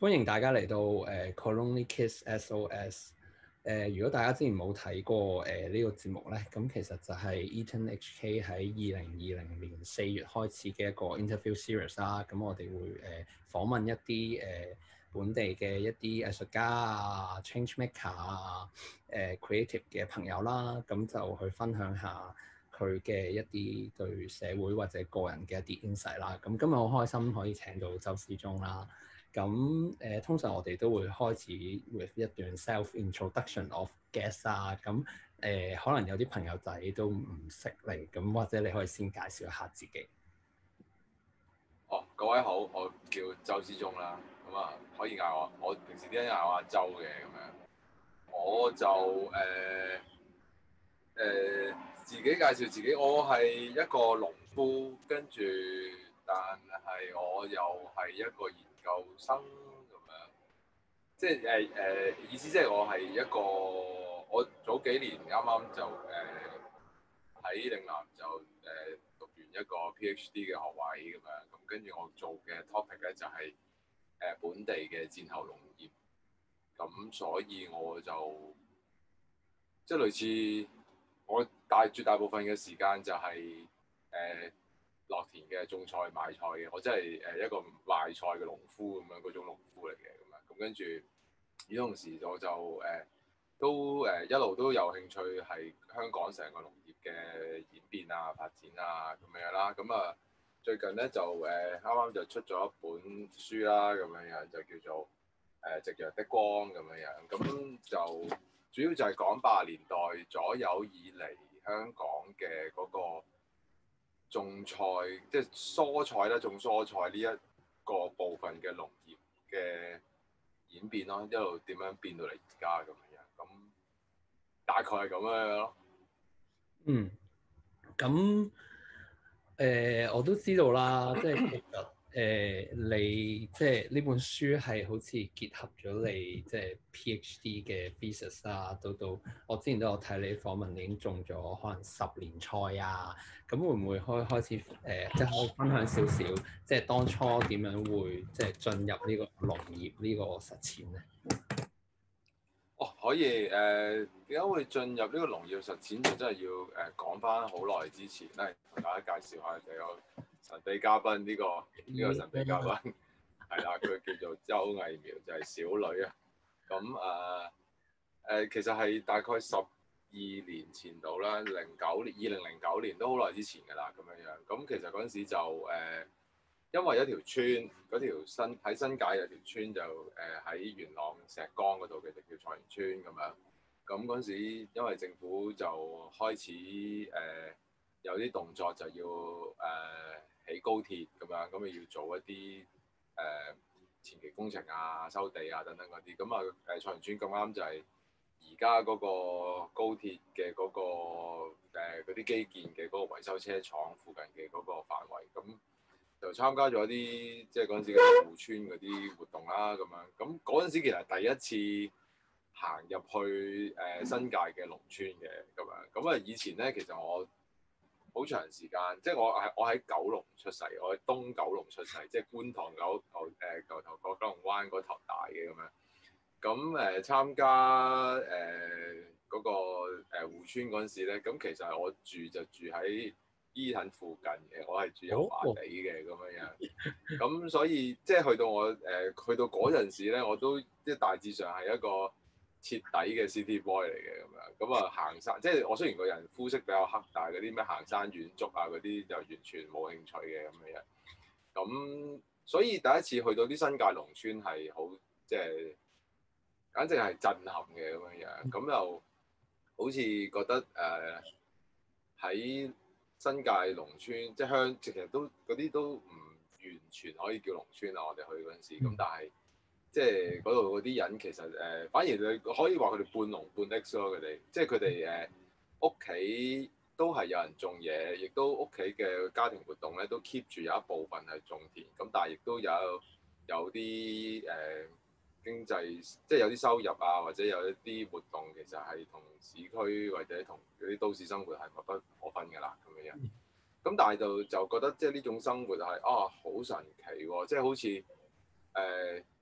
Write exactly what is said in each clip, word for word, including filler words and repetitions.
歡迎大家嚟到誒、呃、Colony Kids S O S。誒、呃，如果大家之前冇睇過誒呢、呃這個節目咧，咁其實就係 Eaton H K 喺二零二零年四月開始嘅一個 interview series 啦。咁我哋會誒、呃、訪問一啲誒、呃、本地嘅一啲藝術家啊、change maker 啊、誒、呃、creative 嘅朋友啦，咁就去分享下佢嘅一啲對社會或者個人嘅一啲 insight 啦。咁今日好開心可以請到周思中啦。咁誒、呃，通常我哋都會開始 with 一段 self introduction of guest 啊。咁誒、呃，可能有啲朋友仔都唔識你，咁或者你可以先介紹一下自己。 哦，各位好，我叫周思中啦。咁啊，可以嗌我，我平時啲人嗌我阿周嘅咁樣。我就誒誒、呃呃、自己介紹自己，我係一個農夫，跟住但係我又係一個研究生咁樣，即係誒誒意思即係我係一個，我早幾年啱啱就誒喺嶺南就誒、呃、讀完一個 PhD 嘅學位咁樣，咁跟住我做嘅 topic 咧就係、是、誒、呃、本地嘅戰後農業，咁所以我就即係類似我大絕大部分嘅時間就係、是、誒。呃落田嘅種菜賣菜嘅，我真係誒一個賣菜嘅農夫咁樣嗰種農夫嚟嘅咁樣，咁跟住與同時我就誒、呃、都誒、呃、一路都有興趣係香港成個農業嘅演變啊、發展啊咁樣啦，咁啊最近咧就誒啱啱就出咗一本書啦，咁樣樣就叫做誒《夕陽的光》咁樣樣，咁就主要就係講八十年代左右以嚟香港嘅嗰、那個。種菜即係蔬菜啦，種蔬菜呢一個部分嘅農業嘅演變咯，一路點樣變到嚟而家咁樣，咁大概係咁樣咯。 嗯，咁誒、呃、我都知道啦，即係其實誒、呃、你即係呢本書係好似結合咗你即係 PhD 嘅 thesis 啊，到到我之前都有睇你訪問，你已經種咗可能十年菜啊，咁會唔會開開始誒、呃、即係可以分享少少，即係當初點樣會即係進入呢個農業呢個實踐咧？ 哦，可以誒，點解會進入呢個農業實踐？就真係要誒講翻好耐之前咧，同大家介紹下就有神秘嘉賓呢、呢個呢、呢個神秘嘉賓係啦，佢叫做周藝苗，就係、是、小女啊。咁誒誒，其實係大概十二年前度啦，零九年、二零零九年都好耐之前㗎啦，咁樣樣。咁其實嗰陣時就誒。呃因為一條村，嗰條新喺新界有條村就誒喺、呃、元朗石崗嗰度嘅，就叫菜園村咁樣。咁嗰陣時，因為政府就開始誒、呃、有啲動作，就要誒起、呃、高鐵咁樣，咁啊要做一啲誒、呃、前期工程啊、收地啊等等嗰啲。咁啊誒菜園村咁啱就係而家嗰個高鐵嘅嗰、嗰個嗰啲、呃、基建嘅嗰個維修車廠附近嘅嗰個範圍咁。就參加咗啲即係嗰陣時嘅護村嗰啲活動啦，咁樣咁嗰陣時其實第一次行入去誒、呃、新界嘅農村嘅咁樣，咁啊以前咧其實我好長時間，即係我係我喺九龍出世，我喺東九龍出世，即係觀塘九頭誒舊頭角九龍灣嗰頭大嘅咁樣，咁誒、呃、參加誒嗰、呃那個誒護村嗰陣時咧，咁其實我住就住喺Eaton附近嘅，我係住油麻地嘅咁樣樣，咁所以即係去到我誒、呃、去到嗰陣時咧，我都即係大致上係一個徹底嘅 city boy 嚟嘅咁樣，咁啊行山，即係我雖然個人膚色比較黑，但係嗰啲咩行山遠足啊嗰啲就完全冇興趣嘅咁樣樣，咁所以第一次去到啲新界農村係好即係簡直係震撼嘅咁樣樣，咁又好似覺得誒喺、呃新界農村即係鄉，其實都嗰啲都唔完全可以叫農村啊！我哋去嗰陣時，咁但係即係嗰度嗰啲人其實誒、呃，反而你可以話佢哋半農半 X 咯，佢哋即係佢哋誒屋企都係有人種嘢，亦都屋企嘅家庭活動咧都 keep 住有一部分係種田，咁但係亦都有有啲誒、呃、經濟，即係有啲收入啊，或者有一啲活動其實係同市區或者同嗰啲都市生活係密不可分㗎啦。咁但係就就覺得即係呢種生活係啊好神奇喎、哦！即係好似誒、呃、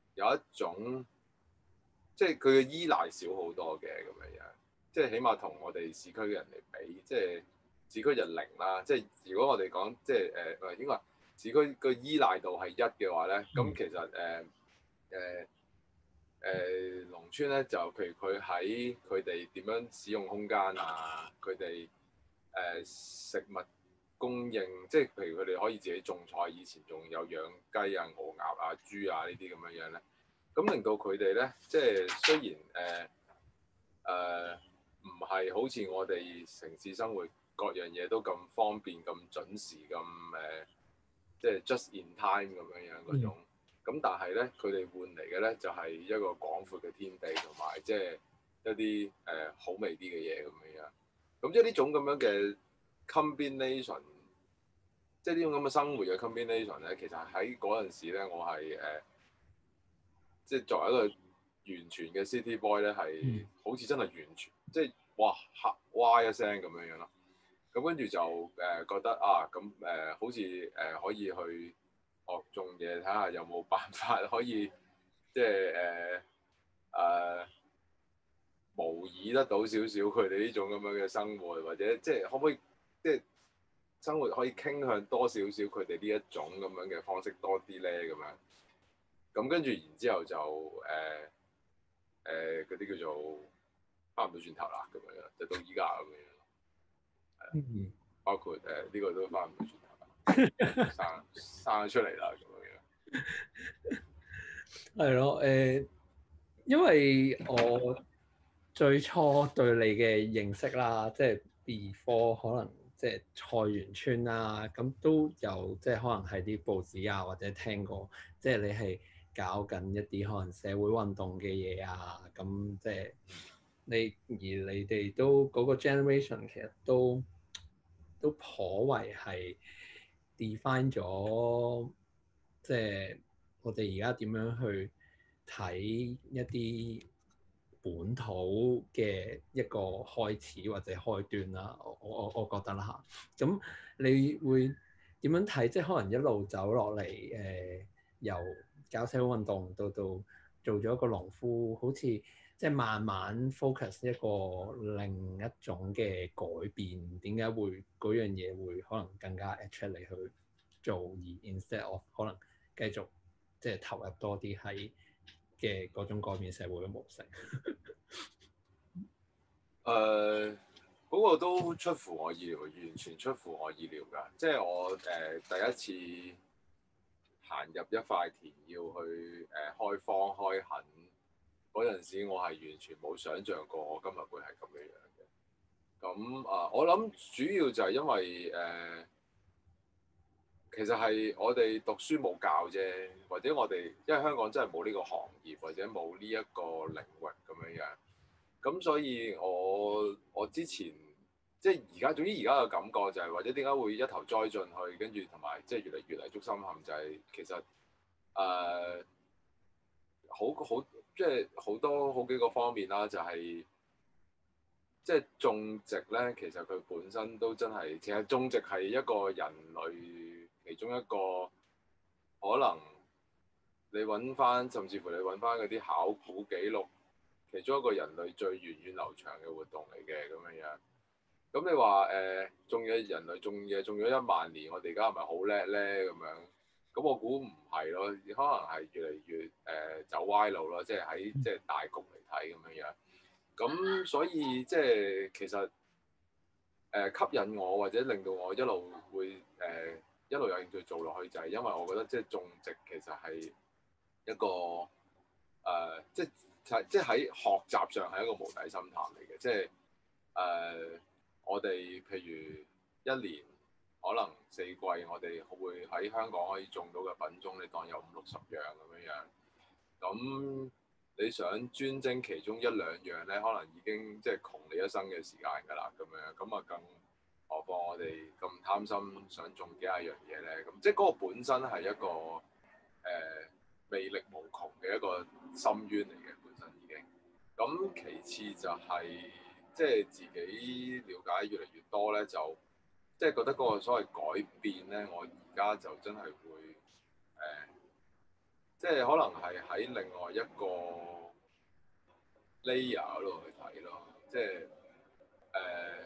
有一種即係佢嘅依賴少好多嘅咁樣樣，即係起碼同我哋市區嘅人嚟比，即係市區就零啦。即係如果我哋講即係誒誒應該話市區個依賴度係一嘅話咧，咁其實誒誒誒農村咧就譬如佢喺佢哋點樣使用空間啊，佢哋誒食物供應，即係譬如佢哋可以自己種菜，以前仲有養雞啊、鵝鴨啊、豬啊呢啲咁樣樣咧，咁令到佢哋咧，即係雖然誒誒唔係好似我哋城市生活各樣嘢都咁方便、咁準時、咁誒、呃，即係 just in time 咁樣樣嗰種，咁、嗯、但係咧，佢哋換嚟嘅咧就係、是、一個廣闊嘅天地同埋即係一啲誒、呃、好味啲嘅嘢咁樣樣，咁即係呢種咁樣嘅 combination。即係呢種咁嘅生活嘅 combination 咧，其實喺嗰陣時咧，我係誒、呃，即係作為一個完全嘅 city boy 咧，係好似真係完全，即係哇嚇哇一聲咁樣樣咯。咁跟住就誒、呃、覺得啊，咁誒、呃、好似誒、呃、可以去學種嘢，睇下有冇辦法可以即係誒誒模擬得到少少佢哋呢種咁樣嘅生活，或者即係可唔可以即係生活可以傾向多少少佢哋呢一種咁樣嘅方式多啲咧咁樣，咁跟住然之後就誒誒嗰啲叫做翻唔到轉頭啦咁樣，就到依家咁樣，係嗯， 包括誒呢、呃這個都翻唔到轉頭啦，生生咗出嚟啦咁樣， 係咯，誒、呃，因為我最初對你嘅認識啦，即係 before 可能。即係菜園村啦，咁都有即係可能係啲報紙啊，或者聽過，即係你係搞緊一啲可能社會運動嘅嘢啊，咁即係你而你哋都嗰個 generation 其實都都頗為係 define 咗，即係我哋而家點樣去睇一啲本土嘅一個開始或者開端啦，我我我覺得啦嚇。咁你會點樣睇？即係可能一路走落嚟，誒、呃、由搞社會運動到到做咗一個農夫，好似即係慢慢 focus 一個另一種嘅改變。點解會嗰樣嘢會可能更加 attract 你去做，而 instead of 可能繼續即係投入多啲喺嘅嗰種改變社會嘅模式？ 誒嗰、呃那個都出乎我意料，完全出乎我意料㗎。即係我誒、呃、第一次行入一塊田要去誒、呃、開荒開墾嗰陣時，我係完全冇想像過我今日會係咁樣樣嘅。咁啊、呃，我諗主要就係因為誒、呃，其實係我哋讀書冇教啫，或者我哋因為香港真係冇呢個行業或者冇呢一個領域咁樣樣。咁所以我我之前即係而家，總之而家嘅感覺就係、是，或者點解會一頭栽進去，跟住同埋即係越嚟越嚟捉心陷，就係、是、其實誒、呃、好好即係好多好幾個方面啦，就係、是、即係種植咧，其實佢本身都真係，其實種植係一個人類其中一個可能你揾翻，甚至乎你揾翻嗰啲考古記錄。其中一個人類最源遠流長嘅活動嚟嘅咁樣樣，咁你話誒種嘢人類種嘢種咗一萬年，我哋而家係咪好叻咧咁樣？咁我估唔係咯，可能係越嚟越誒、呃、走歪路咯，即係喺即係大局嚟睇咁樣樣。咁所以即係其實誒、呃、吸引我或者令到我一路會誒、呃、一路有興趣做落去，就係、是、因為我覺得即係種植其實係一個誒、呃、即係。即係喺學習上係一個無底深潭嚟嘅，即係誒、呃、我哋譬如一年可能四季，我哋會喺香港可以種到嘅品種，你當有五六十樣咁樣樣。咁你想專精其中一兩樣咧，可能已經即係窮你一生嘅時間㗎啦，咁樣咁啊，更何況我哋咁貪心想種幾廿樣嘢咧，咁即係嗰個本身係一個誒、呃、魅力無窮嘅一個深淵嚟嘅。咁其次就係、是、即係自己了解越嚟越多咧，就即係覺得嗰個所謂改變咧，我而家就真係會誒、呃、 即係可能係喺另外一個 layer 嗰度去睇咯，即係誒，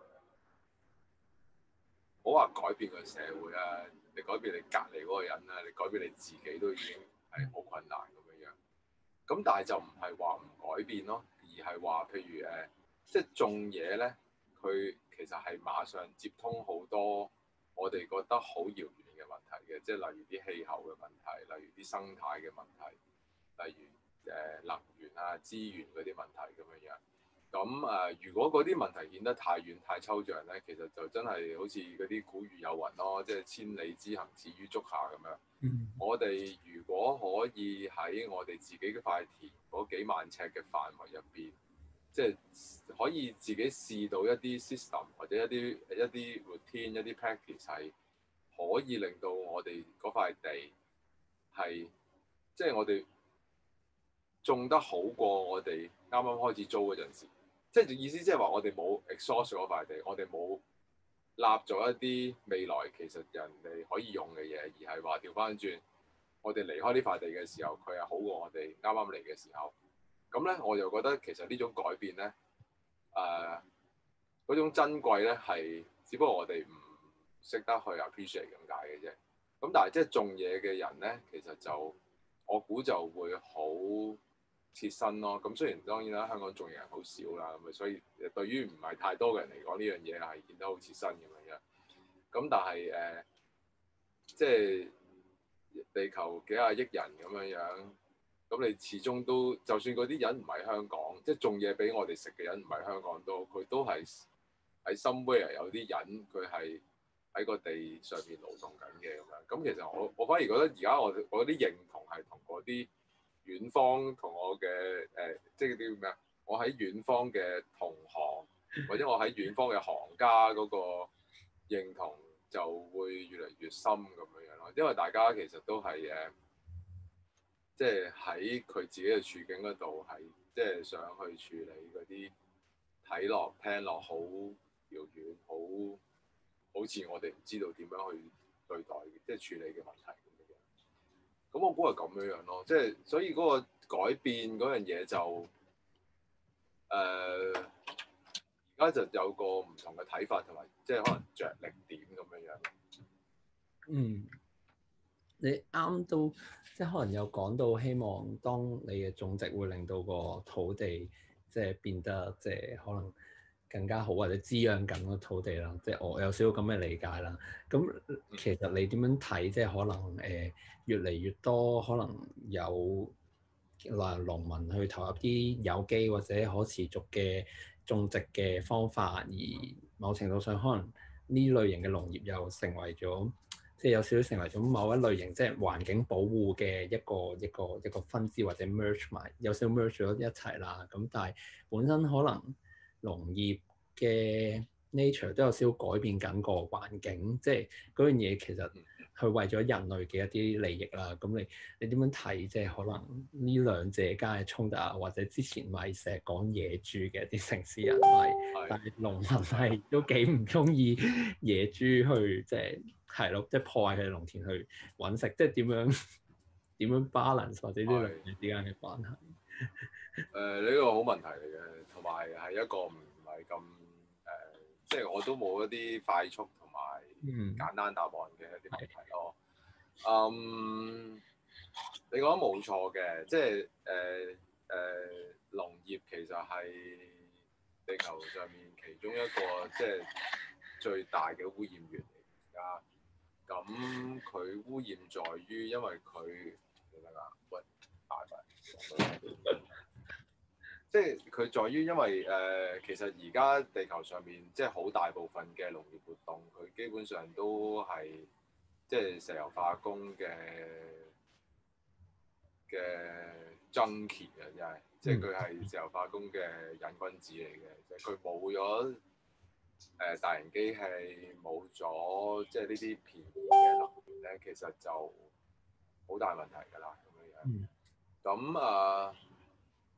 唔好話改變個社會啊，你改變你隔離嗰個人啊，你改變你自己都已經係好困難咁樣樣。咁但係就唔係話唔改變咯，而係話譬如誒、呃，即係種嘢咧，佢其實係馬上接通好多我哋覺得好遙遠嘅問題嘅，即係例如啲氣候嘅問題，例如啲生態嘅問題，例如誒、呃、能源啊、資源嗰啲問題咁樣樣。咁誒、呃，如果嗰啲問題顯得太遠太抽象咧，其實就真係好似嗰啲古語有云咯，即係千里之行始於足下咁樣。 嗯、 我哋如果可以喺我哋自己嗰塊田嗰幾萬尺嘅範圍入邊，即係可以自己試到一啲 system 或者一啲一啲 routine 一啲 practice 係可以令到我哋嗰塊地係即係我哋種得好過我哋啱啱開始租嗰陣時。即係意思即係話我哋冇 exhaust 嗰塊地，我哋冇立咗一啲未來其實人哋可以用嘅嘢，而係話調翻轉，我哋離開呢塊地嘅時候，佢係好過我哋啱啱嚟嘅時候。咁咧，我就覺得其實呢種改變咧，誒、呃、嗰種珍貴咧係，只不過我哋唔識得去 appreciate 咁解嘅啫。咁但係即係種嘢嘅人咧，其實就我估就會好切身咯。咁雖然當然啦，香港種嘢人好少啦，咁所以對於唔係太多嘅人嚟講，呢樣嘢係顯得好切身咁樣樣。咁但係誒、呃，即係地球幾廿億人咁樣樣，咁你始終都，就算嗰啲人唔係香港，即係種嘢俾我哋食嘅人唔係香港都，佢都係喺 somewhere 有啲人佢係喺個地上面勞動緊嘅咁樣。咁其實我我反而覺得而家我我啲認同係同嗰啲遠方同我嘅誒、呃，即係啲咩啊？我喺遠方嘅同行，或者我喺遠方嘅行家嗰個認同就會越嚟越深咁樣樣咯。因為大家其實都係誒，即係喺佢自己嘅處境嗰度，係即係想去處理嗰啲睇落聽落好遙遠、好好似我哋唔知道點樣去對待，即係處理嘅問題咁樣。咁我估係咁樣樣咯，即係所以嗰個改變嗰樣嘢就誒，而、呃、家就有個唔同嘅睇法，同埋即係可能着力點咁樣樣。 嗯，你啱都即係可能有講到，希望當你嘅種植會令到個土地即係變得即係可能更加好，或者滋養緊個土地啦。即係我有少少咁嘅理解啦。咁其實你點樣睇？即係可能誒、呃、越嚟越多可能有嗱農民去投入啲有機或者可持續嘅種植嘅方法，而某程度上可能呢類型嘅農業又成為咗。即係有少少成為咗某一類型，即係環境保護嘅一個一個一個分支，或者 merge 埋，有少少 merge 咗一齊啦。咁但係本身可能農業嘅 nature 都有少少改變緊個環境，即係嗰樣嘢其實係為咗人類嘅一啲利益啦。咁你你點樣睇？即係可能呢兩者間嘅衝突啊，或者之前咪成日講野豬嘅啲城市人咪， 係但係農民係都幾唔中意野豬去即係。係咯，即係破壞佢哋農田去揾食，即係點樣點樣 balance 或者呢兩者之間嘅關係？誒、 呃，呢、這個好問題嚟嘅，同埋係一個唔係咁誒，即係我都冇一啲快速同埋簡單答案嘅一啲問題咯。嗯，你講得冇錯嘅，即係誒誒農業其實係地球上面其中一個即係最大嘅污染源嚟而家。咁佢污染在於，因為佢點樣啊？喂，大塊，即係佢在於，因為誒、呃，其實而家地球上面即係好大部分嘅農業活動，佢基本上都係即係石油化工嘅嘅 junkie 啊，真係，即係佢係石油化工嘅癮君子嚟嘅，即係佢冇咗。誒、呃、大型機器冇咗，即係呢啲便宜嘅能源咧，其實就好大問題㗎啦，咁樣樣。咁啊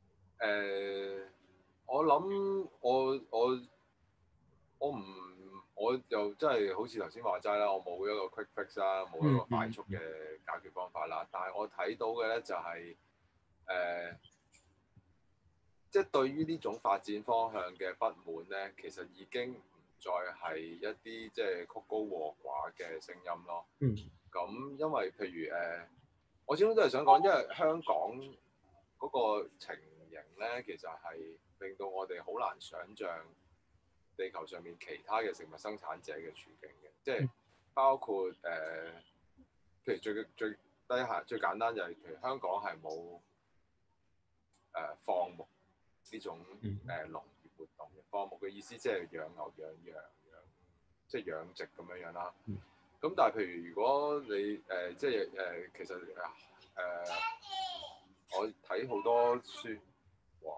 誒，我諗我我我唔我又真係好似頭先話齋啦，我冇一個 quick fix 啦，冇一個快速嘅解決方法啦。嗯嗯、但係我睇到嘅咧就係、是、誒，即、呃、係、就是、對於呢種發展方向嘅不滿咧，其實已經唔再係一啲即係曲高和寡嘅聲音咯。嗯。咁因為譬如誒、呃，我始終都係想講，因為香港嗰個情形咧，其實係令到我哋好難想像地球上面其他嘅食物生產者嘅處境嘅，即係包括誒、呃，譬如最最低下最簡單就係、是，譬如香港係冇誒放牧呢種誒、呃、農業活動嘅。放牧嘅意思即係養牛、養羊、養即係養殖咁樣樣啦。咁但係譬如如果你誒、呃、即係誒、呃、其實誒誒、呃，我睇好多書，哇！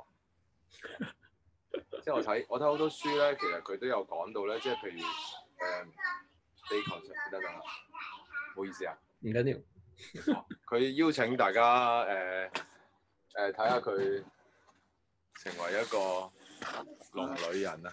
即係我睇我睇好多書咧，其實佢都有講到咧，即係譬如誒、呃、地球上得啦，唔好意思啊， 唔緊要。 佢邀請大家誒誒睇下佢成為一個龍女人啊！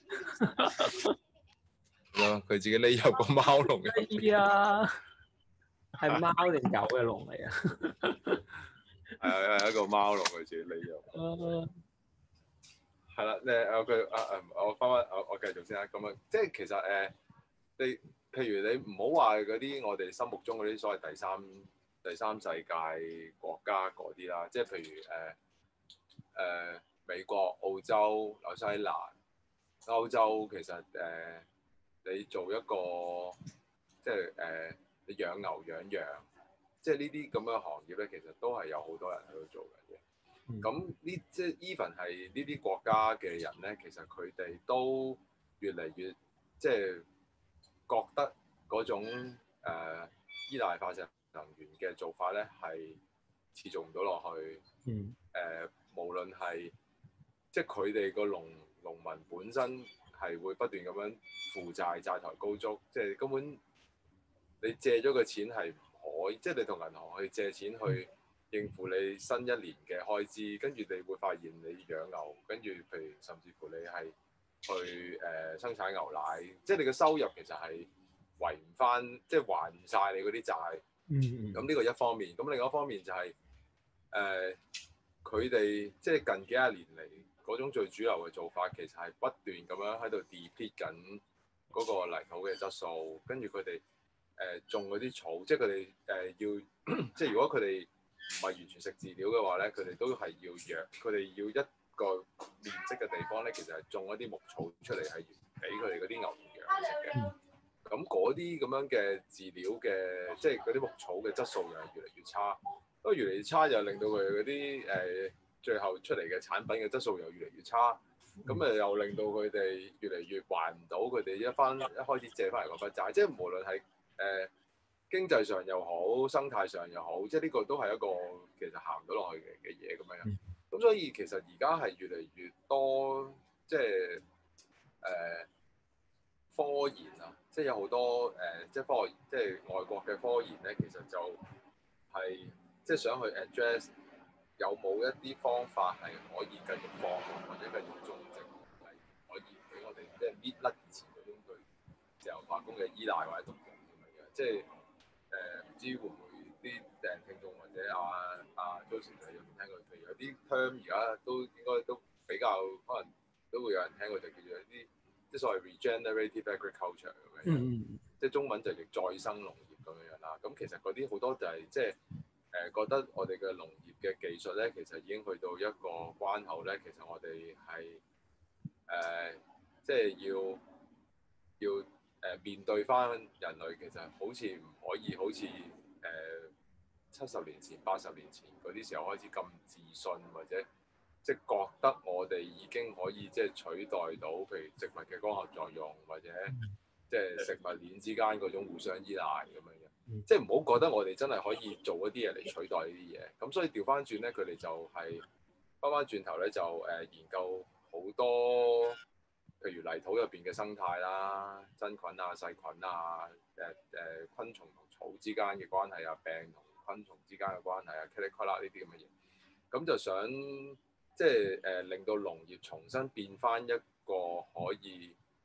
佢自己匿入個貓籠入邊啊，係貓定狗嘅籠嚟啊？ 係啊，係一個貓籠，佢自己匿入。係啦，誒我佢啊誒，我翻翻我我繼續先啦。咁啊，即係其實誒、呃，你譬如你唔好話嗰啲我哋心目中嗰啲所謂第三第三世界國家嗰啲啦，即係譬如誒誒、呃呃、美國、澳洲、紐西蘭、歐洲，其實誒、呃、你做一個即係誒、呃、你養牛養羊，即係呢啲咁嘅行業咧，其實都係有好多人喺度做嘅。咁呢即係 even 係呢啲國家嘅人咧，其實佢哋都越嚟越即係覺得嗰種誒、呃、依賴化石能源嘅做法咧係持續唔到落去。嗯。誒、呃，無論係即係佢哋個農農民本身係會不斷咁樣負債，債台高築，即係根本你借咗個錢係唔可以，即係你同銀行去借錢去應付你新一年嘅開支，跟住你會發現你養牛，跟住譬如甚至乎你係去誒、呃、生產牛奶，即係你嘅收入其實係還唔翻，即係還唔晒你嗰啲債。嗯嗯。咁呢個一方面，咁另外一方面就係誒佢哋即係近幾廿年嚟嗰種最主流嘅做法，其實係不斷咁樣喺度 deplete 緊嗰個泥土嘅質素，跟住佢哋誒種嗰啲草，即係佢哋誒要，即係如果佢哋唔係完全食飼料嘅話咧，佢哋都係要養，佢哋要一個面積嘅地方咧，其實係種一啲牧草出嚟，係俾佢哋嗰啲牛羊食嘅。咁嗰啲咁樣嘅飼料嘅，即係嗰啲牧草嘅質素又係越嚟越差。不過越嚟越差，又令到佢嗰啲誒最後出嚟嘅產品嘅質素又越嚟越差。咁誒又令到佢哋越嚟越還唔到佢哋一翻一開始借翻嚟嗰筆債。即係無論係誒、呃、經濟上又好，生態上又好，即係呢個都係一個其實行唔到落去嘅嘅嘢咁樣。咁所以其實而家係越嚟越多即係誒、呃、科研啊，即係有好多誒、呃、即係科學，即係外國嘅科研咧，其實就係、是、即係想去 address 有冇一啲方法係可以繼續放或者繼續種植，係可以俾我哋即係搣甩以前嗰種對自由化工嘅依賴或者動力咁樣。即係誒唔知會唔會啲誒聽眾或者阿阿 Joseph 有冇聽過？譬如有啲 term 而家都應該都比較可能都會有人聽過，就叫做一啲即係所謂 regenerative agriculture 咁樣，嗯、即係中文就叫再生農業咁樣樣啦。咁其實嗰啲好多就係、是、即係誒、呃、覺得我哋嘅農業嘅技術咧，其實已經去到一個關口咧。其實我哋係誒即係要要誒、呃、面對翻人類，其實好似唔可以好似誒七十年前、八十年前嗰啲時候開始咁自信，或者即係覺得我哋已經可以即係取代到譬如植物嘅光合作用，或者即係食物鏈之間嗰種互相依賴咁樣嘅。即係唔好覺得我哋真係可以做一啲嘢嚟取代呢啲嘢。咁所以調翻轉咧，佢哋就係翻翻轉頭咧，就誒、呃、研究好多譬如泥土入邊嘅生態啦、真菌啊、細菌啊、誒、呃、誒、呃、昆蟲同草之間嘅關係啊、病同昆蟲之間嘅關係啊、噼里啪啦呢啲咁嘅嘢。咁就想即係誒、呃、令到農業重新變翻一個可以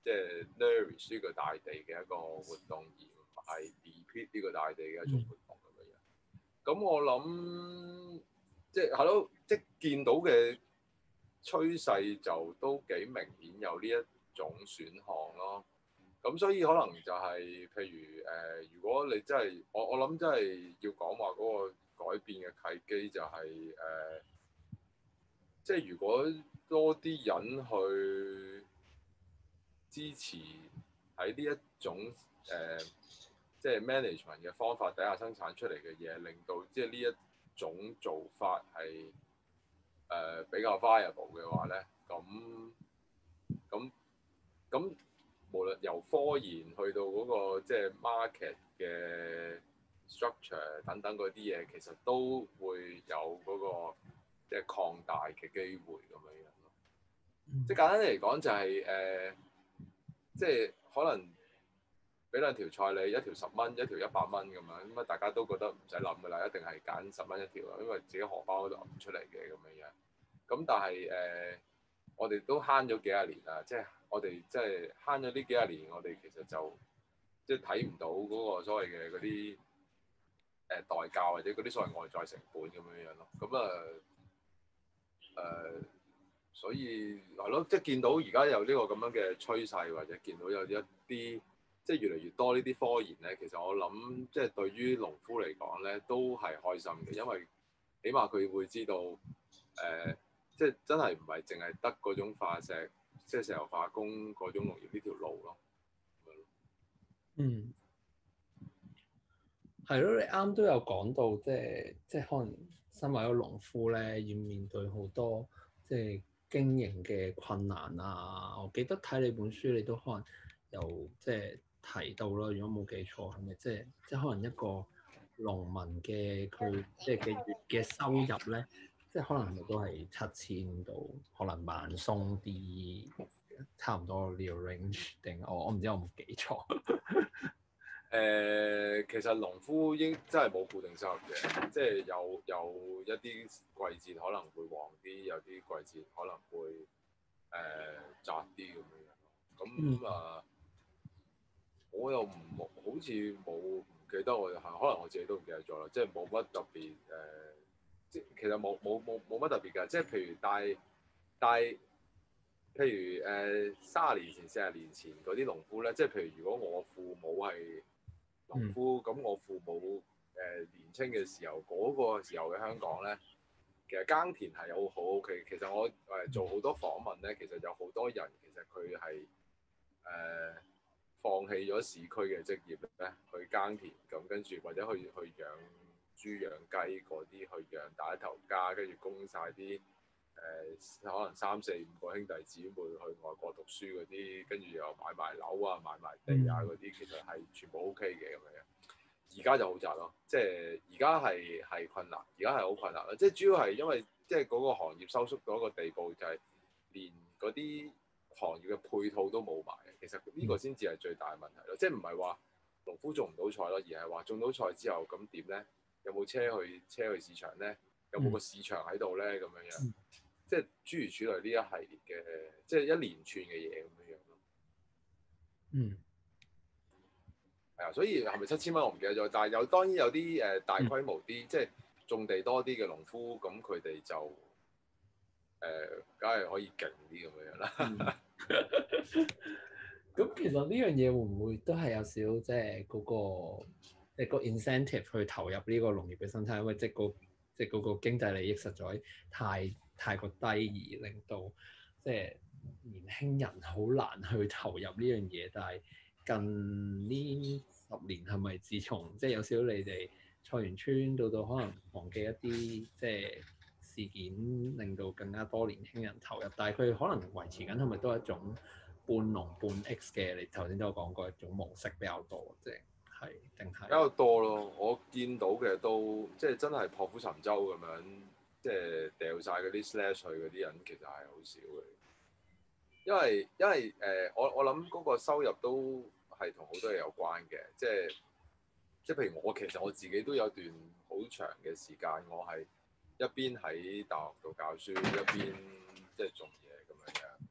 即係 nourish 呢個大地嘅一個活動，而唔係 deplete 呢個大地嘅一種活動咁樣。咁我諗即係係咯，即係見到嘅趨勢就都幾明顯有呢一種選項咯。咁所以可能就係、是、譬如誒、呃，如果你真係我我諗真係要講話嗰個改變嘅契機就係、是、誒、呃，即係如果多啲人去支持喺呢一種誒、呃，即係 management 嘅方法底下生產出嚟嘅嘢，令到即係呢一種做法係誒、呃、比較 viable 嘅話咧，咁咁咁。無論由科研去到嗰、那個即係 market 嘅 structure 等等嗰啲嘢，其實都會有嗰、那個即係擴大嘅機會咁樣樣咯。嗯、即係簡單嚟講就係、是、誒、呃，即係可能俾兩條菜你，一條十蚊，一條一百蚊咁樣，咁啊大家都覺得唔使諗㗎啦，一定係揀十蚊一條啊，因為自己荷包嗰度揞唔出嚟嘅咁樣樣。咁但係誒、呃，我哋都慳咗幾廿年啦，即係。我哋即係慳咗呢幾廿年，我哋其實就即係睇唔到嗰個所謂嘅嗰啲誒代價或者嗰啲所謂外在成本咁樣樣咯。咁啊誒，所以係咯，即係見到而家有呢個咁樣嘅趨勢，或者見到有一啲即係越嚟越多呢啲科研咧，其實我諗即係對於農夫嚟講咧，都係開心嘅，因為起碼佢會知道誒、呃，即係真係唔係淨係得嗰種化石。即係石油化工嗰種農業呢條路咯。 嗯，係咯，你啱都有講到，即係即係可能身為一個農夫咧，要面對好多即係經營嘅困難啊。我記得睇你本書，你都可能有即係提到啦。如果冇記錯，係咪即係即係可能一個農民嘅佢即係嘅月嘅收入咧，即係可能係咪都係七千到可能萬鬆啲？差唔多呢個 range 定我我唔知我有冇記錯。 誒、呃，其實農夫應真係冇固定收入嘅，即係有有一啲季節可能會旺啲，有啲季節可能會誒、呃、窄啲咁樣樣。咁啊、呃，我又唔好似冇唔記得我係可能我自己都唔記得咗啦，即係冇乜特別誒、呃，即其實冇冇冇冇乜特別㗎，即係譬如帶帶。譬如誒三十年前、四十年前嗰啲農夫咧，即係譬如如果我父母係農夫，咁、嗯、我父母誒、呃、年青嘅時候嗰、那個時候嘅香港咧，其實耕田係有好 OK。其實我誒、呃、做好多訪問咧，其實有好多人其實佢係誒放棄咗市區嘅職業咧，去耕田咁，跟住或者去去養豬養雞嗰啲，去養打一頭家，跟住供晒啲。誒、呃、可能三四五個兄弟姊妹去外國讀書嗰啲，跟住又買埋樓啊、買埋地啊嗰啲，其實係全部 OK 嘅咁樣。而家就好窄咯，即係而家係係困難，而家係好困難啦。即係主要係因為即係嗰個行業收縮到一個地步，就係連嗰啲行業嘅配套都冇埋。其實呢個先至係最大嘅問題咯。即係唔係話農夫種唔到菜咯，而係話種到菜之後咁點咧？有冇車去車去市場咧？有冇個市場喺度咧？咁樣樣。即係諸如此類呢一系列嘅，即係一連串嘅嘢咁樣樣咯。 嗯， 係啊，所以係咪七千蚊我唔記得咗，但係有當然有啲誒、呃、大規模啲，嗯、即係種地多啲嘅農夫，咁佢哋就誒，梗、呃、係可以勁啲咁樣樣啦。 咁其實呢樣嘢會唔會都係有少少即係嗰個即係個 incentive 去投入呢個農業嘅生產，因為即係個即係嗰個經濟利益實在太太過低，而令到即係年輕人好難去投入呢樣嘢。但係近呢十年係咪自從即係有少少你哋菜園村到到可能唔同嘅一啲即係事件，令到更加多年輕人投入，但係佢可能維持緊係咪都係一種半農半 X 嘅？你頭先都有講過一種模式比較多，即係係定係比較多咯。我見到嘅都即係真係破釜沉舟咁樣，即係掉晒嗰啲 slash 去嗰啲人，其實係好少嘅。因為因為誒、呃，我我諗嗰個收入都係同好多嘢有關嘅，即係即係譬如我其實我自己都有段好長嘅時間，我係一邊喺大學度教書，一邊即係做嘢咁樣嘅。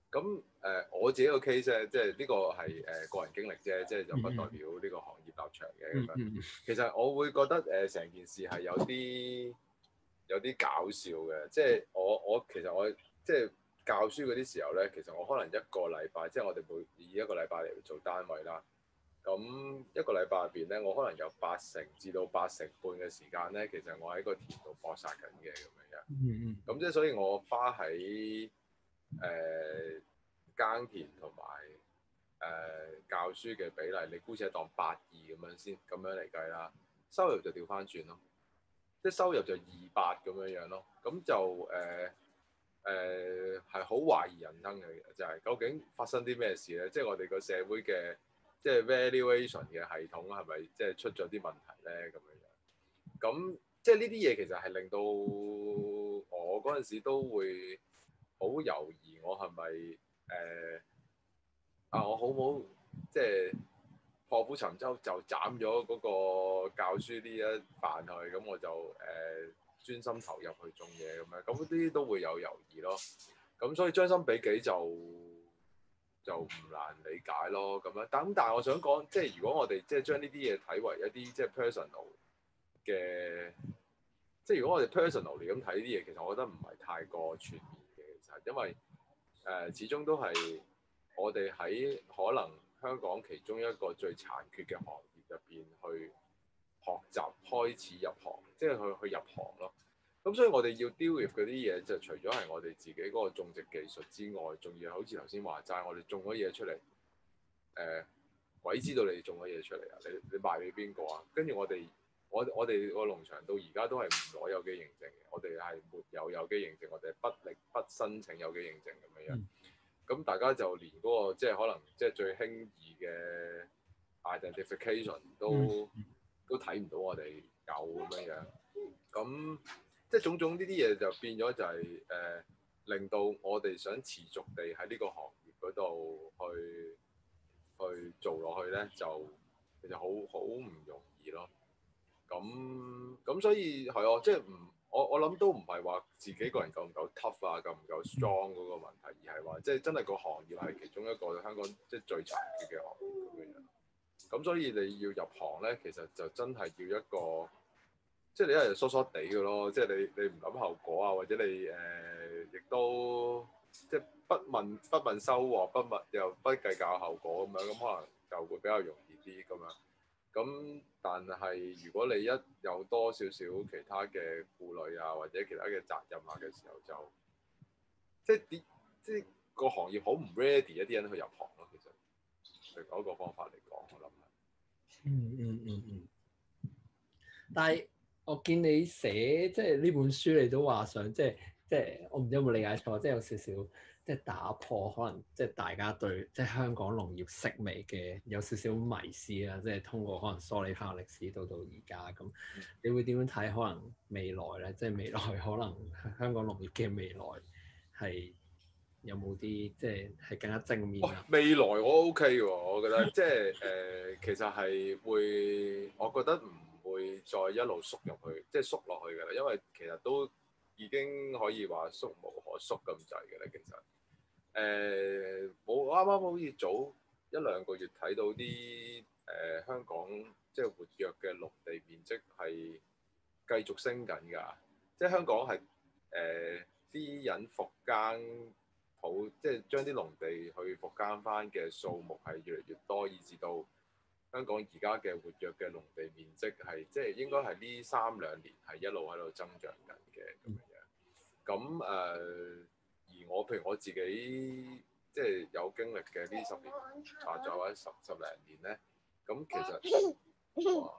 咁誒、呃、我自己個 case 咧，即係呢個係誒、呃、個人經歷啫，即係就不代表呢個行業立場嘅咁樣。 嗯嗯、 其實我會覺得誒成、呃、件事係有啲有啲搞笑嘅，即係我我其實我即係教書嗰啲時候咧，其實我可能一個禮拜，即係我哋每以一個禮拜嚟做單位啦。咁一個禮拜入邊咧，我可能有八成至到八成半嘅時間咧，其實我喺個田度搏殺緊嘅咁樣樣。 嗯嗯。 咁即係所以我花喺誒、呃、耕田同埋誒教書嘅比例，你姑且當八二咁樣先，咁樣嚟計啦。收入就調翻轉咯，即係收入就二八咁樣樣咯。咁就誒誒係好懷疑人生嘅，就係、是、究竟發生啲咩事咧？即係我哋個社會嘅。即係 valuation 嘅系統係咪即係出咗啲問題咧？咁樣樣，咁即係呢啲嘢其實係令到我嗰陣時都會好猶豫，我係咪誒啊？我好唔好即係破釜沉舟就斬咗嗰個教書呢一飯去，咁我就誒、呃、專心投入去種嘢咁樣，咁呢啲都會有猶豫咯。咁所以將心比己就就唔難理解咯，咁樣。但但係我想講，即係如果我哋即係將呢啲嘢睇為一啲即係 personal 嘅，即係如果我哋 personal 嚟咁睇呢啲嘢，其實我覺得唔係太過全面嘅。其實因為誒、呃、始終都係我哋喺可能香港其中一個最殘缺嘅行業入邊去學習開始入行，即係去去入行咯。咁所以我哋要 deal with 嗰啲嘢，就除咗係我哋自己嗰個種植技術之外，仲要好似頭先話齋，我哋種咗嘢出嚟，誒、呃、鬼知道你種咗嘢出嚟啊！你你賣俾邊個啊？跟住我哋，我我哋個農場到而家都係唔攞有機認證嘅，我哋係沒有有機認證，我哋係不力不申請有機認證咁樣樣。咁、嗯、大家就連嗰、那個即係可能即係最輕易嘅 identification 都、嗯、都睇唔到我哋有咁樣樣。咁即係種種呢啲嘢就變咗就係、是、誒、呃、令到我哋想持續地喺呢個行業嗰度去去做落去咧，就其實好好唔容易咯。咁咁所以係哦，即係唔我我諗都唔係話自己個人夠唔夠 tough 啊，夠唔夠 strong 嗰個問題，而係話即係真係個行業係其中一個香港即係最殘缺嘅行業咁樣樣。咁所以你要入行咧，其實就真係要一個。即係你一係疏疏地嘅咯，即係你你唔諗後果啊，或者你誒、呃、亦都即係不問不問收穫，不問又不計較後果咁樣，咁可能就會比較容易啲咁樣。咁但係如果你一有多少少其他嘅顧慮啊，或者其他嘅責任啊嘅時候就，就即係啲即係個行業好唔 ready 一啲人去入行咯。其實係嗰個方法嚟講，我諗係。 嗯嗯嗯嗯。但係。我見你寫即係呢本書，你都話想即係即係我唔知有冇理解錯，即係有少少即係打破可能即係大家對即係香港農業式微嘅有少少迷思啦，即係通過可能梳理翻個歷史到到而家咁，你會點樣睇可能未來咧？即係未來可能香港農業嘅未來係有冇啲即係係更加正面啊？ 未來我 OK 喎，我覺得即係誒、呃，其實係會，我覺得唔會再一路縮入去，即係縮落去㗎啦，因為其實都已經可以話縮無可縮咁滯嘅啦。其實誒，我啱啱好似早一兩個月睇到啲誒、呃、香港即係活躍嘅農地面積係繼續升緊㗎，即係香港係誒啲人復耕土，即係將啲農地去復耕翻嘅數目係越嚟越多，以至到香港而家嘅活躍嘅農地面積係即係應該係呢三兩年係一路喺度增長緊嘅咁樣。咁誒、呃，而我譬如我自己即係有經歷嘅呢十年啊，再或者十十零年咧，咁其實哇，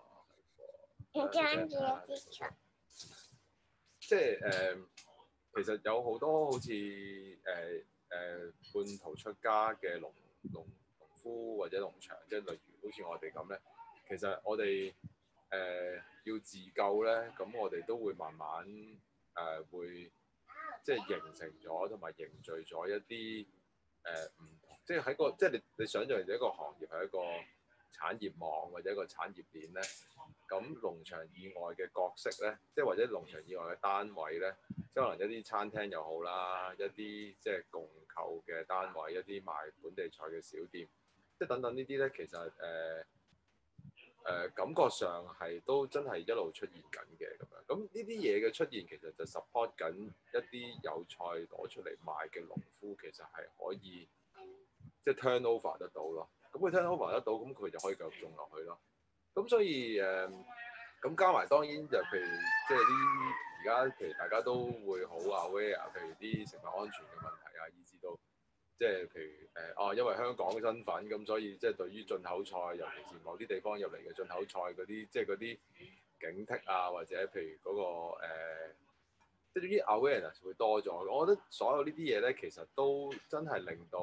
即係誒、呃，其實有好多好似誒誒半途出家嘅農農農夫或者農場，即係例如好似我哋咁咧，其實我哋誒、呃、要自救咧，咁我哋都會慢慢誒、呃、會即係形成咗同埋凝聚咗一啲誒唔同，即係喺個即係你你想象一個行業係一個產業網或者一個產業鏈咧，咁農場以外嘅角色咧，即係或者農場以外嘅單位咧，即係可能一啲餐廳又好啦，一啲即係共購嘅單位，一啲賣本地菜嘅小店，即係等等呢啲咧，其實誒誒、呃呃、感覺上係都真係一路出現緊嘅咁樣。咁呢啲嘢嘅出現，其實就 support 緊一啲有菜攞出嚟賣嘅農夫，其實係可以即係 turnover 得到咯。咁佢 turnover 得到，咁佢就可以繼續種落去咯。咁所以誒，咁、呃、加埋當然就譬如即係啲而家譬如大家都會好 aware，譬如啲食物安全嘅問題啊，以至到即係譬如誒啊、呃，因為香港嘅身份，咁所以即係對於進口菜，尤其是某啲地方入嚟嘅進口菜嗰啲，即係嗰啲警惕啊，或者譬如嗰、嗰個、呃、即係啲 awareness 會多咗。我覺得所有呢啲嘢咧，其實都真係令到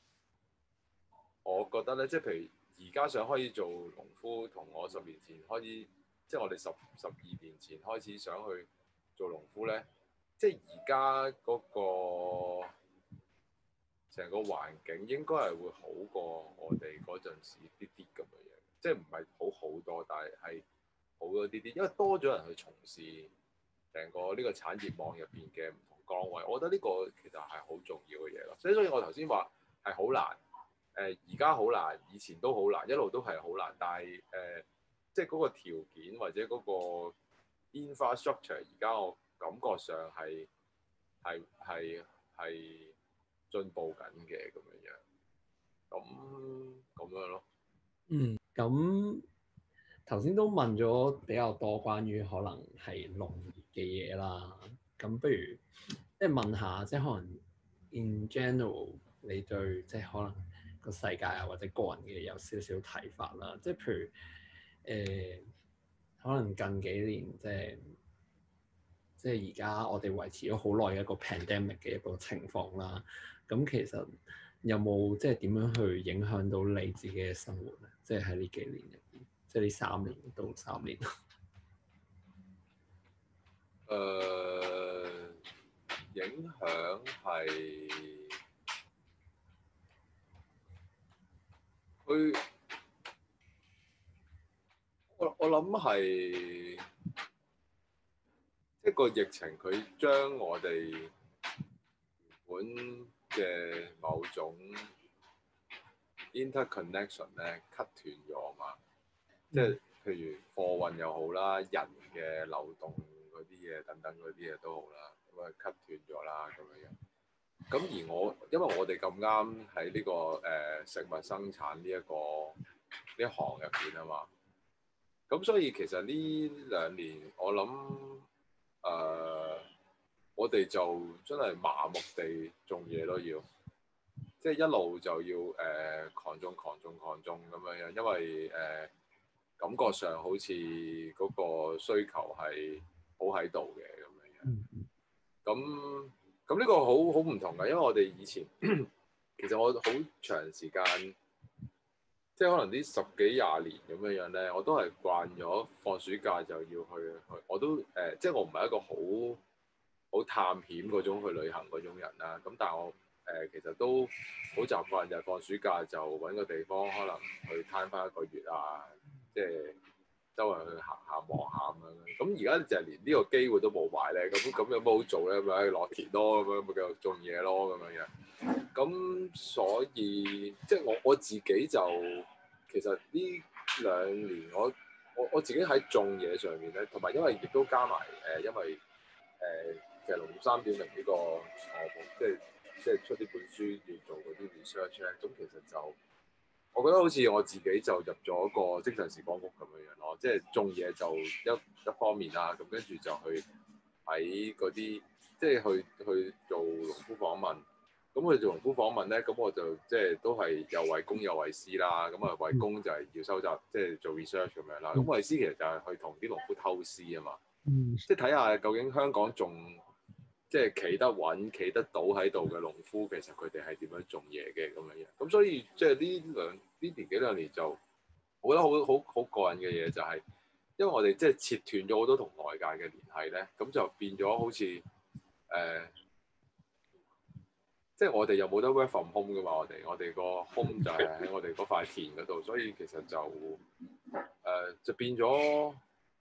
我覺得咧，即係譬如而家想開始做農夫，同我十年前開始，即係我哋十十二年前開始想去做農夫咧，即係而家嗰個成個環境應該係會好過我哋嗰陣時啲啲咁嘅嘢，即係唔係好好多，但係係好咗啲啲，因為多咗人去從事成個呢個產業網入邊嘅唔同崗位，我覺得呢個其實係好重要嘅嘢咯。所以所以我頭先話係好難。誒而家好難，以前都好難，一路都係好難。但係誒、呃，即係嗰個條件或者嗰個 infrastructure，而家我感覺上係係係係進步緊嘅咁樣樣。咁咁樣咯。 嗯，咁頭先都問咗比較多關於可能係農業嘅嘢啦。咁不如即係問下，即係可能 in general，你對即係可能個世界啊，或者個人嘅有少少睇法啦，即係譬如誒、呃，可能近幾年即係即係而家我哋維持咗好耐一個 pandemic 嘅一個情況啦。咁其實有冇即係點樣去影響到你自己嘅生活咧？即係喺呢幾年入邊，即係呢三年到三年。 誒、呃，影響係佢。我我諗係即係個疫情，佢將我哋原本嘅某種 interconnection 咧 cut 斷咗嘛。嗯、即係譬如貨運又好啦，人嘅流動嗰啲嘢等等嗰啲嘢都好啦，咁啊 cut 斷咗啦咁樣樣。咁而我因為我哋咁啱喺呢個誒、呃、食物生產呢、這、一個呢一行入邊啊嘛。咁所以其實呢兩年我諗誒、呃，我哋就真係麻木地種嘢咯，要即係一路就要誒、呃、狂種狂種狂種咁樣樣，因為誒、呃、感覺上好似嗰個需求係好喺度嘅咁樣樣。咁咁呢個好好唔同嘅，因為我哋以前其實我好長時間。即係可能啲十幾廿年咁樣樣咧，我都係慣咗放暑假就要去去，我都誒、呃，即係我唔係一個好好探險嗰種去旅行嗰種人啦。咁但係我誒、呃、其實都好習慣就係放暑假就揾個地方，可能去攤翻一個月啊，即係周圍去行下望下咁樣。咁而家就係連呢個機會都冇埋咧，咁咁有乜好做咧？咪落田咯，咁樣咪繼續種嘢咯，咁樣樣。咁所以即係我我自己就其實呢兩年我我我自己喺種嘢上面咧，同埋因為亦都加埋誒、呃，因為誒、呃、其實農業三點零呢個項目，即係即係出呢本書要做嗰啲 research 咧，咁其實就我覺得好似我自己就入咗個精神時光屋咁樣樣咯，即係種嘢就一一方面啦，咁跟住就去喺嗰啲即係去去做農夫訪問。咁佢做農夫訪問咧，咁我就即係都係又為公又為私啦。咁啊為公就係要收集，即係做 research 咁樣啦。咁為私其實就係去同啲農夫偷師啊嘛。嗯、即係睇下究竟香港仲即係企得穩、企得到喺度嘅農夫，其實佢哋係點樣種嘢嘅咁樣樣。咁所以即係呢兩呢年幾兩年就，我覺得好好好過癮嘅嘢就係、是，因為我哋即係切斷咗好多同外界嘅聯繫咧，咁就變咗好似誒。呃即係我哋又冇得 work from home 噶嘛，我哋我哋個 home 就係喺我哋嗰塊田嗰度，所以其實就誒、呃、就變咗誒、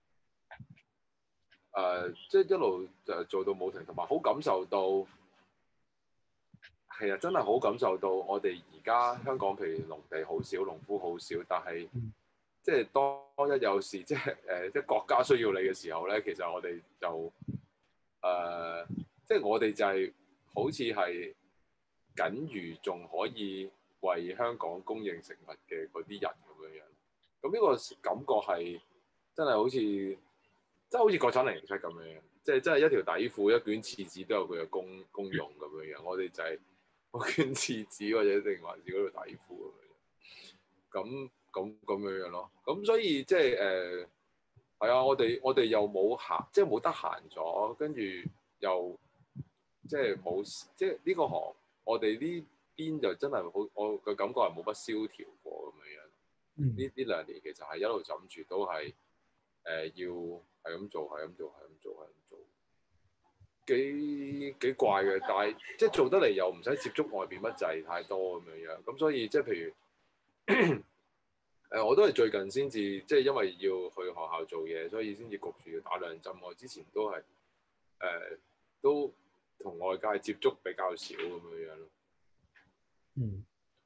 呃，即係一路就做到冇停，同埋好感受到。其實真係好感受到，我哋而家香港譬如農地好少，農夫好少，但係即係當一有事，即係誒即係國家需要你嘅時候咧，其實我哋就誒、呃，即係我哋就係好似係僅餘仲可以為香港供應食物嘅嗰啲人咁樣樣。咁呢個感覺係真係好似，即係好似國產零零七咁樣樣，即係真係一條底褲、一卷廁紙都有佢嘅功功用咁樣樣。我哋就係、是。我卷廁紙或者定還是嗰條底褲咁樣，咁咁咁樣樣咯。咁所以即係誒係啊，我哋我哋又冇閒，即係冇得閒咗，跟住又即係冇即係呢個行，我哋呢邊就真係好，我嘅感覺係冇乜蕭條過咁樣樣。呢呢兩年其實係一路枕住都係誒、呃、要係咁做，係咁做，係咁做，係咁做。幾幾怪嘅，但係即係做得嚟又唔使接觸外邊乜滯太多咁樣樣，咁所以即係譬如誒、呃，我都係最近先至即係因為要去學校做嘢，所以先至焗住要打兩針。我之前都係誒、呃、都同外界接觸比較少咁樣樣咯。 嗯，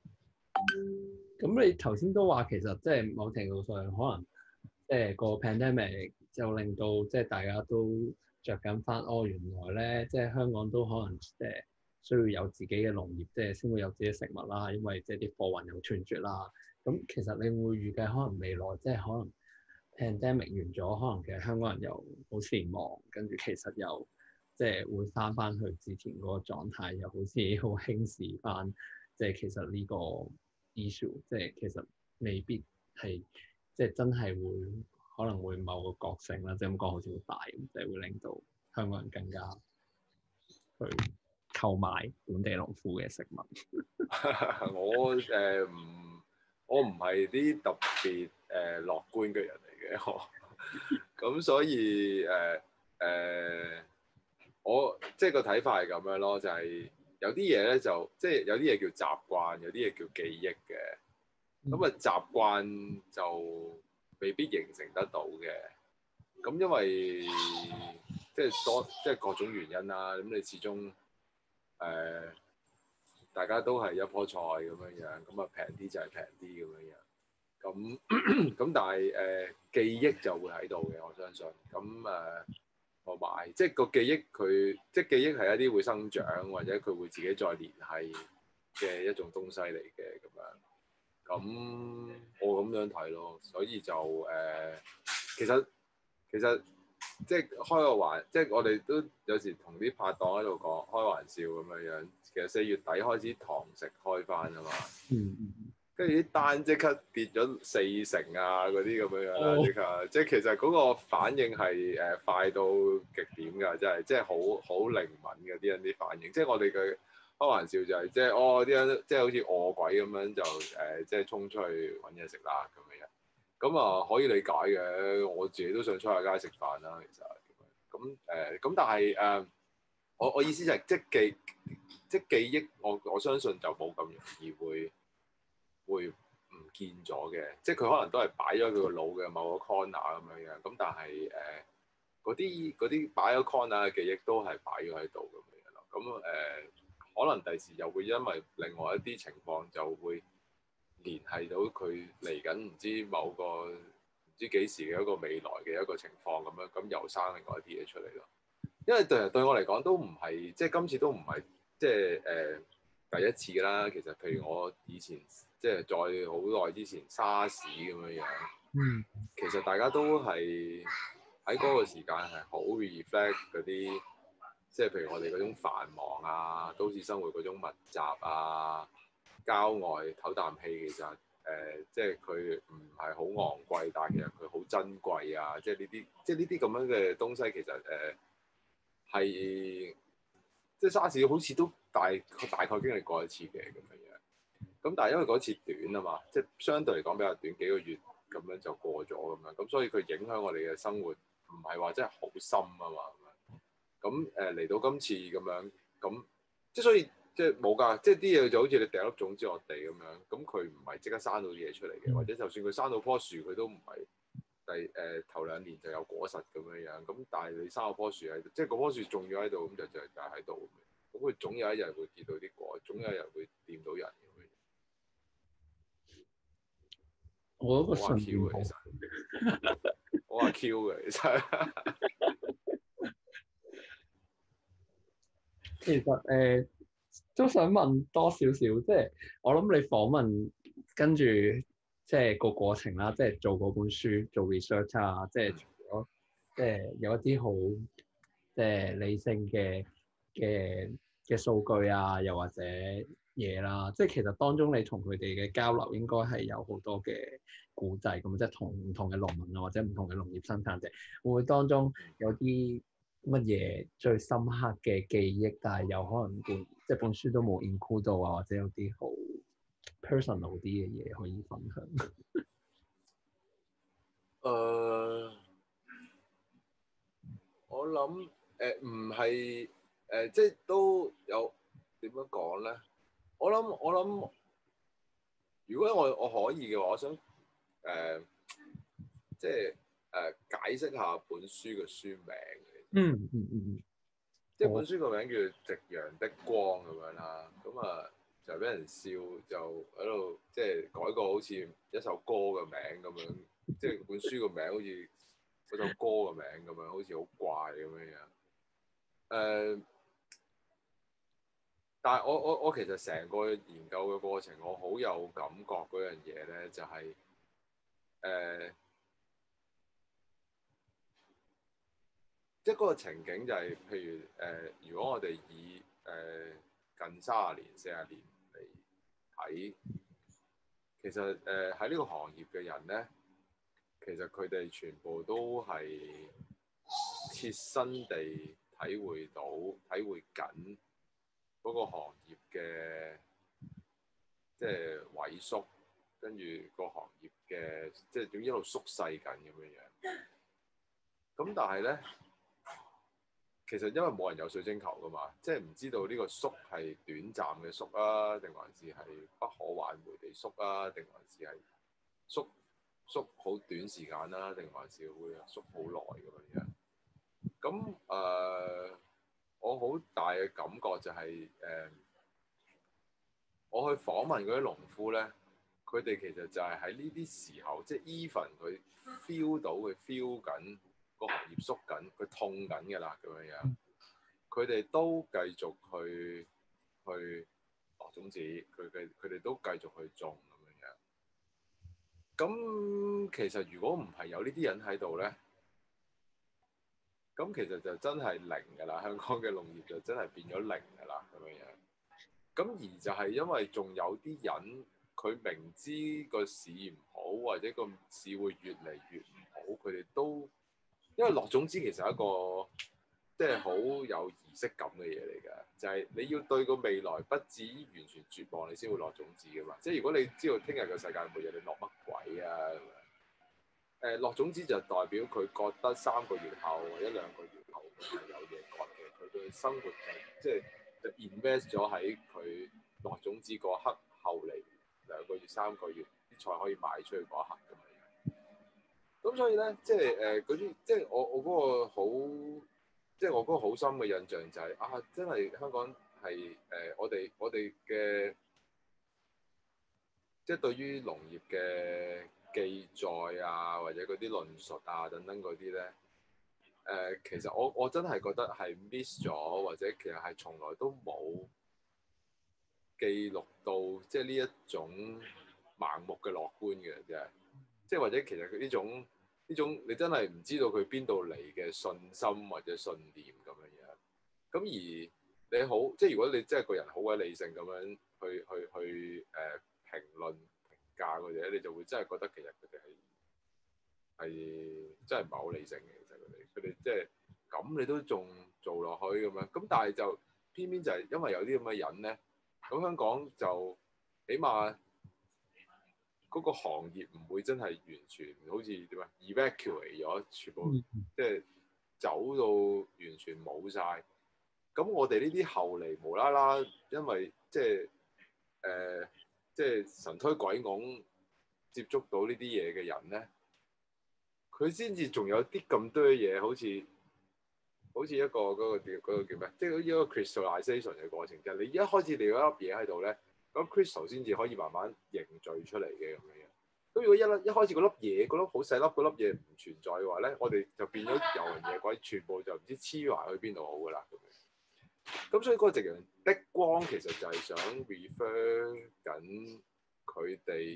咁你頭先都話其實即係某程度上可能即係個 pandemic 就令到即係大家都着緊翻，哦，原來咧，即係香港都可能即係需要有自己嘅農業，即係先會有自己食物啦。因為即係啲貨運又斷絕啦。咁其實你會預計可能未來即係可能 pandemic 完咗，可能其實香港人又好繁忙，跟住其實又即係會翻翻去之前嗰個狀態，又好似好輕視翻，即係其實呢個 issue，即係其實未必係即係真係會。可能會某個角色啦，即係咁講好似好大咁，即係會令到香港人更加去購買本地農夫嘅食物。 我誒唔、呃，我唔係啲特別誒、呃、樂觀嘅人嚟嘅，我咁所以誒誒、呃呃，我即係個睇法係咁樣咯，就係、是、有啲嘢咧就即係有啲嘢叫習慣，有啲嘢叫記憶嘅。咁啊習慣就未必形成得到嘅，咁因為即係多即係各種原因啦。咁你始終誒、呃、大家都係一棵菜咁樣樣，咁啊平啲就係平啲咁樣樣。咁咁但係誒、呃、記憶就會喺度嘅，我相信。咁誒同埋即係個記憶佢即係記憶係一啲會生長或者佢會自己再聯繫嘅一種東西嚟嘅咁樣。咁我咁樣睇咯，所以就誒、呃，其實其實即係開個玩，即係我哋都有時同啲拍檔喺度講開玩笑咁樣樣。其實四月底開始堂食開翻啊嘛， 嗯嗯， 跟住啲單即刻跌咗四成啊嗰啲咁樣樣啦，即刻、哦、即係其實嗰個反應係誒快到極點㗎，真係即係好好靈敏嘅啲人啲反應，即係我哋嘅。開玩笑就係、是、即係哦啲人即係好似餓鬼咁樣就誒、呃、即係衝出去揾嘢食啦咁樣樣，咁啊可以理解嘅，我自己都想出下街食飯啦其實，咁誒咁但係誒、呃、我我意思就係、是、即係記即係記憶，我我相信就冇咁容易會會唔見咗嘅，即係佢可能都係擺咗佢個腦嘅某個 corner 咁樣樣，咁但係誒嗰啲嗰啲擺咗 corner 嘅記憶都係擺咗喺度咁樣樣咯，咁誒。呃可能第時又會因為另外一啲情況就會聯繫到佢嚟緊唔知某個唔知幾時嘅一個未來嘅一個情況咁樣，咁又生另外一啲嘢出嚟咯。因為對對我嚟講都唔係即係今次都唔係即係誒、呃、第一次㗎啦。其實譬如我以前即係再好耐之前沙士咁樣樣，嗯，其實大家都係喺嗰個時間係好 reflect 嗰啲。即係譬如我哋嗰種繁忙啊，都市生活嗰種密集啊，郊外唞啖氣，其實誒、呃，即係佢唔係好昂貴，但係其實佢好珍貴啊！即係呢啲，即係呢啲咁樣嘅東西，其實誒係、呃、即係沙士好似都大大概經歷過一次嘅咁樣樣。咁但係因為嗰次短啊嘛，即係相對嚟講比較短，幾個月咁樣就過咗咁樣，咁所以佢影響我哋嘅生活唔係話真係好深啊嘛。咁誒嚟到今次咁樣，咁即係所以即係冇㗎，即係啲嘢就好似你掉粒種子落地咁樣，咁佢唔係即刻生到啲嘢出嚟嘅， 嗯、 或者就算佢生到棵樹，佢都唔係第誒、呃、頭兩年就有果實咁樣樣。咁但係你生嗰棵樹喺度，即係嗰棵樹種咗喺度，咁就就就喺度。咁佢總有一日會結到啲果，總有一日會掂到人咁樣。 我嗰個好話 Q 嘅其實，好話 Q 嘅其實。 其實誒、呃、都想問多少少，即係我諗你訪問跟住即係個過程啦，即係做嗰本書做 research 啊，即係除咗即係有一啲好即係理性嘅嘅嘅數據啊，又或者嘢啦，即係其實當中你同佢哋嘅交流應該係有好多嘅故仔咁，即係同唔同嘅農民啊，或者唔同嘅農業生產者，會唔會當中有啲乜嘢最深刻嘅記憶，但係有可能本即係本書都冇 include 到啊，或者有啲好 personal 啲嘅嘢可以分享？ 誒、uh，我諗誒唔係誒，即係都有點樣講咧？我諗我諗，如果我我可以嘅話，我想誒、呃、即係誒、呃、解釋下本書嘅書名。 嗯嗯嗯嗯。 即係本書個名叫《夕陽的光》咁樣啦，咁啊就俾人笑，就喺度即係改個好似一首歌嘅名咁樣，即係本書個名好似嗰首歌嘅名咁樣，好似好怪咁樣樣。誒、呃，但係我我我其實成個研究嘅過程，我好有感覺嗰樣嘢咧，就係、是、誒。呃即係嗰個情景就係、是，譬如誒、呃，如果我哋以誒、呃、近三十年、四十年嚟睇，其實誒喺呢個行業嘅人咧，其實佢哋全部都係切身地體會到、體會緊嗰個行業嘅即係萎縮，跟住個行業嘅即係點一路縮細緊咁樣樣。咁但係咧。其實因為冇人有水晶球噶嘛，即係唔知道呢個縮係短暫嘅縮啊，定還是係不可挽回地縮啊，定還是係縮縮好短時間啦、啊，定還是會縮好耐咁樣樣。咁誒、呃，我好大嘅感覺就係、是、誒、呃，我去訪問嗰啲農夫咧，佢哋其實就係喺呢啲時候，即係 even 佢 feel 到佢 feel 緊。個行業縮緊，佢痛緊嘅啦，咁樣樣，佢哋都繼續去去落種子，佢佢佢哋都繼續去種咁樣樣。咁其實如果唔係有呢啲人喺度咧，咁其實就真係零嘅啦，香港嘅農業就真係變咗零嘅啦，咁樣樣。咁而就係因為仲有啲人，佢明知個市唔好，或者個市會越嚟越唔好，佢哋都因為落種子其實係一個即係好有儀式感嘅嘢嚟㗎，就係、是、你要對個未來不至於完全絕望，你先會落種子㗎嘛。即係如果你知道聽日個世界末日，你落乜鬼啊？誒、呃，落種子就代表佢覺得三個月後或者兩個月後係有嘢割嘅，佢嘅生活就即係就 invest 咗喺佢落種子嗰刻後嚟兩個月三個月啲菜可以賣出去嗰一刻㗎嘛。咁所以咧，即係誒嗰啲，即係我我嗰個好，即係我嗰個好深嘅印象就係、是、啊，真係香港係誒、呃、我哋我哋嘅，即係對於農業嘅記載啊，或者嗰啲論述啊等等嗰啲咧，誒、呃、其實我我真係覺得係 miss 咗，或者其實係從來都冇記錄到，即係呢一種盲目嘅樂觀嘅啫。即係或者其實佢呢種呢種你真係唔知道佢邊度嚟嘅信心或者信念咁樣樣。咁而你好，即係如果你真係個人好鬼理性咁樣去去去誒、呃、評論評價嗰啲，你就會真係覺得其實佢哋係係真係唔係好理性嘅。其實佢哋佢哋即係咁你都仲做落去咁樣。咁但係就偏偏就係因為有啲咁嘅人咧，咁香港就起碼。嗰個行業唔會真係完全好似點啊 evacuate 咗，全部即係走到完全冇晒。 咁我哋呢啲後嚟無啦啦，因為即係誒即係神推鬼拱接觸到呢啲嘢嘅人咧，佢先至仲有啲咁多嘢，好似好似一個嗰、嗰個叫嗰、嗰個叫咩？即係一個 crystallization 嘅過程，就係你一開始你有一粒嘢喺度咧，咁 crystal 先至可以慢慢凝聚出嚟嘅咁樣。咁如果一粒一開始嗰粒嘢，嗰粒好細粒嗰粒嘢唔存在嘅話咧，我哋就變咗遊魂野鬼，全部就唔知黐埋去邊度好噶啦咁樣。咁所以嗰個夕陽的光其實就係想 refer 緊佢哋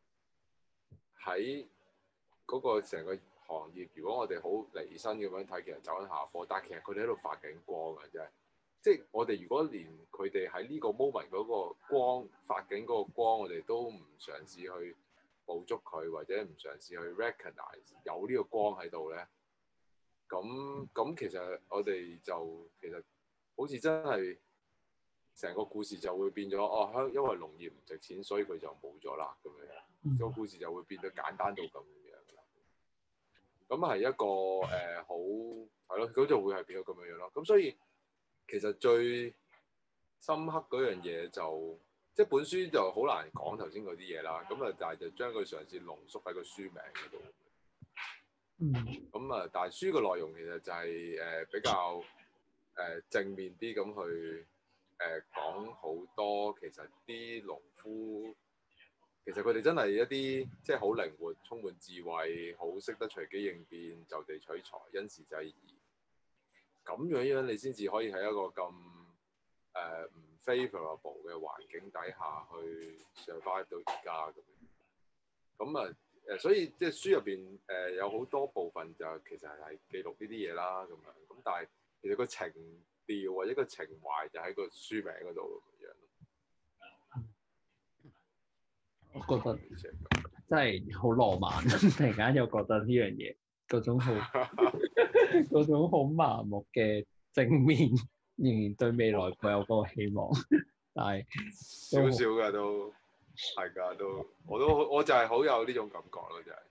喺嗰個成個行業。如果我哋好離身咁樣睇，其實走緊下坡，但係其實佢哋喺度發緊光嘅啫。即係我哋如果連佢哋喺呢個 moment 嗰個光發緊嗰個光，我哋都唔嘗試去捕捉佢，或者唔嘗試去 recognize 有呢個光喺度咧，咁咁其實我哋就其實好似真係成個故事就會變咗哦，香因為農業唔值錢，所以佢就冇咗啦咁樣，個故事就會變到簡單到咁樣啦。咁係一個誒、呃、好係咯，咁就會係變咗咁樣樣咯。咁所以其實最深刻嗰樣嘢就〜即係本書就好難講頭先嗰啲嘢啦，咁啊，但係就將佢嘗試濃縮喺個書名嗰度。嗯。咁啊，但係書嘅內容其實就係、是、誒、呃、比較誒、呃、正面啲咁去誒、呃、講好多其實啲農夫其實佢哋真係一啲即係好靈活、充滿智慧、好識得隨機應變、就地取材、因時制宜。咁樣樣你先至可以喺一個咁誒唔、呃 favorable 嘅環境底下去 survive 到而家咁樣，咁啊誒，所以即係書入邊誒有好多部分就其實係記錄呢啲嘢啦咁樣，咁但係其實個情調或者個情懷就喺個書名嗰度咁樣。 我覺得真係好浪漫，突然間又覺得呢樣嘢嗰種好嗰種好麻木嘅正面。仍然對未來佢有嗰個希望，但係少少嘅都係㗎，都我都我就係好有呢種感覺咯，就係。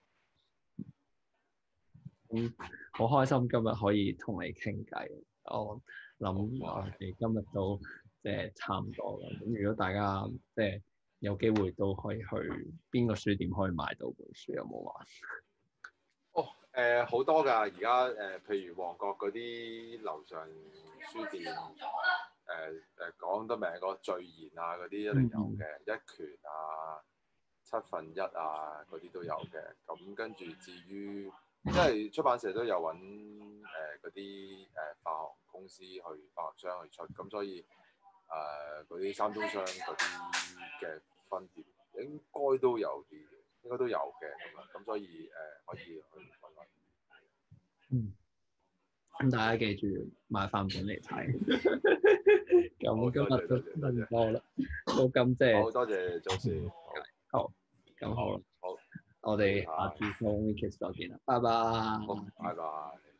嗯，好開心今日可以同你傾偈。我諗我哋今日都即係差唔多啦。咁如果大家即係有機會都可以去邊個書店可以買到本書，有冇話？哦， 誒好、呃、多㗎，而家誒譬如旺角嗰啲樓上書店，誒、呃、誒、呃、講得名嗰序言啊嗰啲一定有嘅，嗯、一拳啊、七分一啊嗰啲都有嘅。咁跟住至於，因為出版社都有揾誒嗰啲誒發行公司去發行商去出，咁所以誒嗰啲三中商嗰啲嘅分店應該都有啲。應該都有嘅咁啊，咁所以誒、呃、可以去揾揾。嗯， 咁大家記住買翻本嚟睇。咁今日都差唔多啦，好感謝。 好多謝周師。 好，咁好啦。 好， 我哋下次 Lonely Kids 再見啦，拜拜。 好，拜拜。